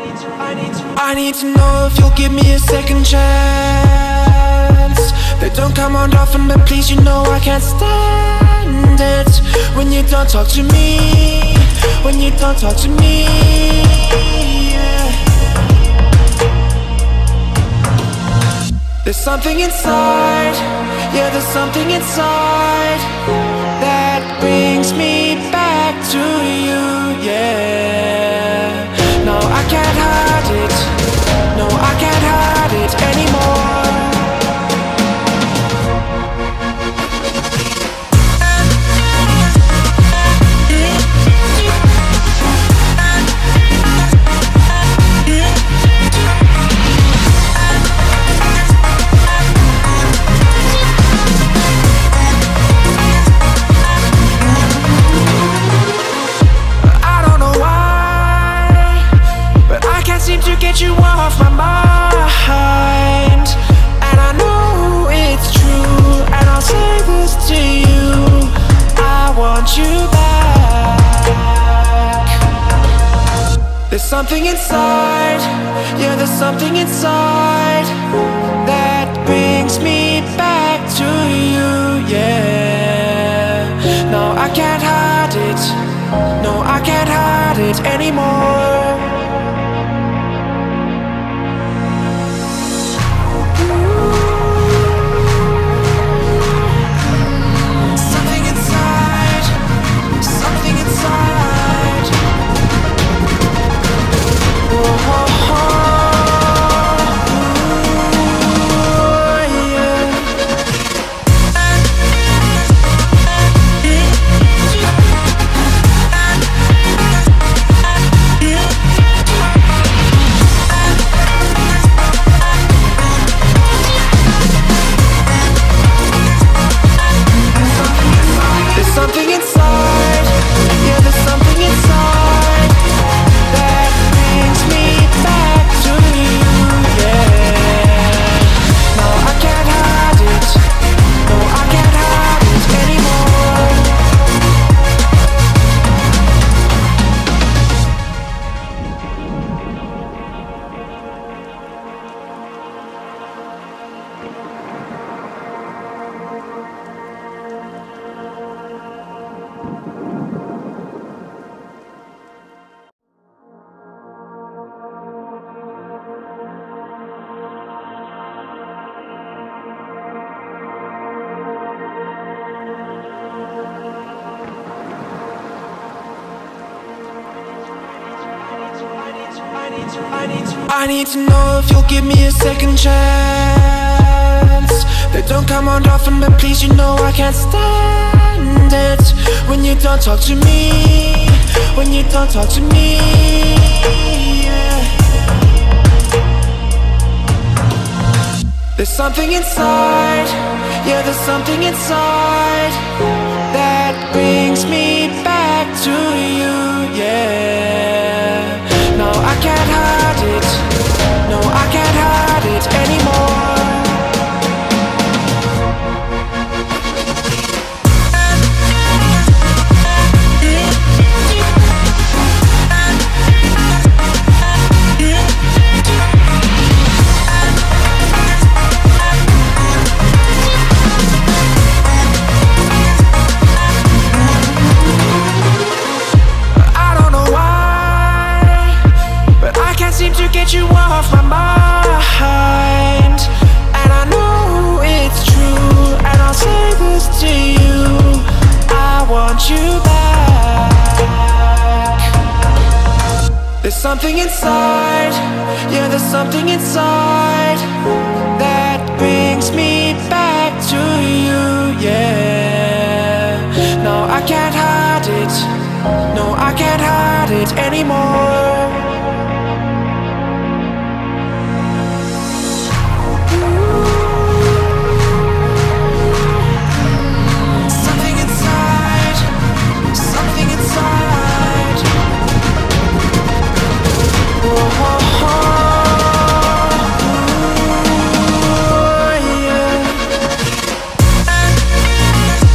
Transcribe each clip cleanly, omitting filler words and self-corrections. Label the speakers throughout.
Speaker 1: I need to know if you'll give me a second chance. They don't come around often, but please, you know I can't stand it when you don't talk to me, when you don't talk to me, yeah. There's something inside, yeah, there's something inside that brings me back to you, yeah. No, I can't hide it, no, I can't hide it anymore. To get you off my mind, and I know it's true, and I'll say this to you, I want you back. There's something inside, yeah, there's something inside that brings me back to you, yeah. No, I can't hide it, no, I can't hide it anymore. I need to know if you'll give me a second chance. They don't come around often, but please, you know I can't stand it when you don't talk to me, when you don't talk to me, yeah. There's something inside, yeah, there's something inside that brings me back to you, yeah. No, I can't hide it, no, I can't hide it anymore. Seem to get you off my mind, and I know it's true, and I'll say this to you, I want you back. There's something inside, yeah, there's something inside that brings me back to you, yeah. No, I can't hide it, no, I can't hide it anymore.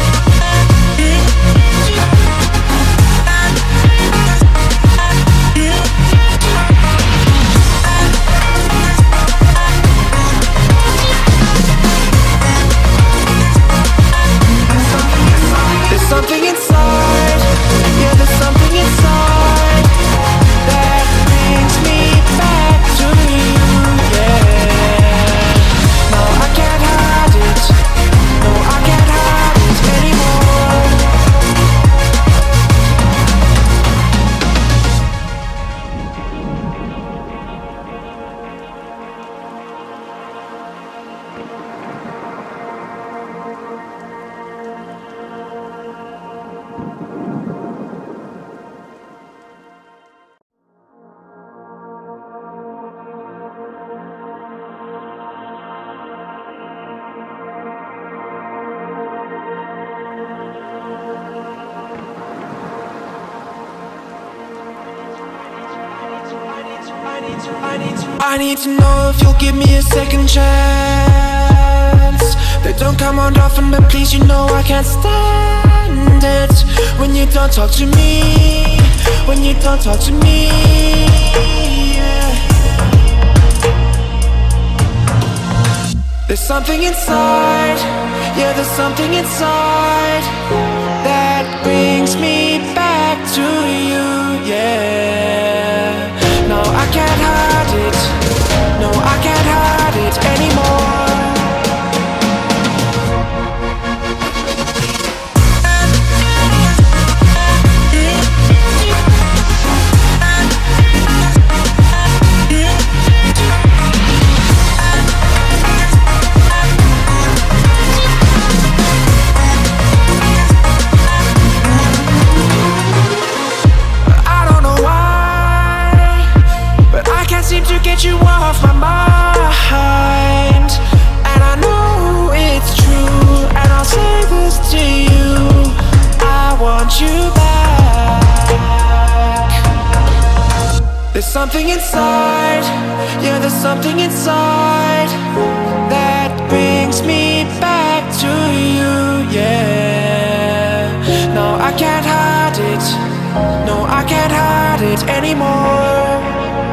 Speaker 2: Yeah.
Speaker 1: I need to know if you'll give me a second chance. They don't come around often, but please, you know I can't stand it when you don't talk to me, when you don't talk to me, yeah. There's something inside, yeah, there's something inside that brings me back to you, yeah. No, I can't hide it, no, I can't hide it anymore. Get you off my mind, and I know it's true, and I'll say this to you, I want you back. There's something inside, yeah, there's something inside that brings me back to you, yeah. No, I can't hide it, no, I can't hide it anymore.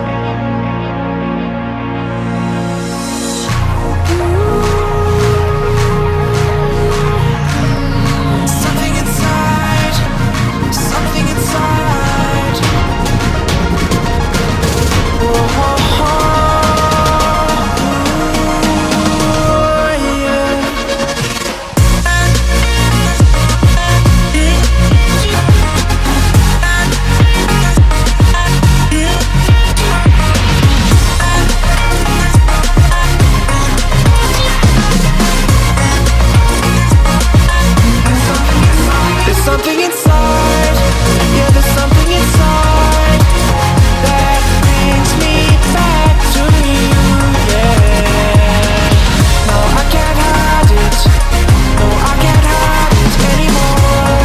Speaker 1: Something inside, yeah, there's something inside that brings me back to you, yeah. No, I can't hide it, no, I can't hide it anymore.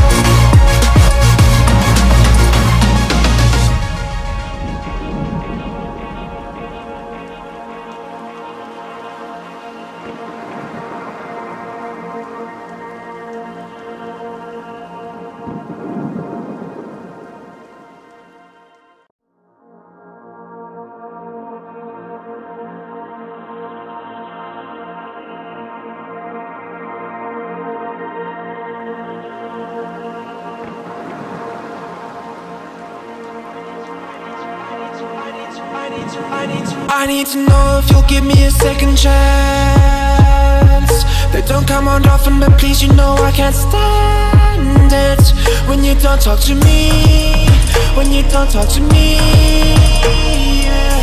Speaker 1: I need to know if you'll give me a second chance. They don't come around often, but please, you know I can't stand it when you don't talk to me, when you don't talk to me, yeah.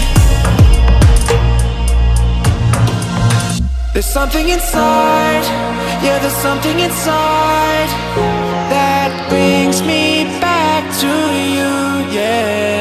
Speaker 1: There's something inside, yeah, there's something inside that brings me back to you, yeah.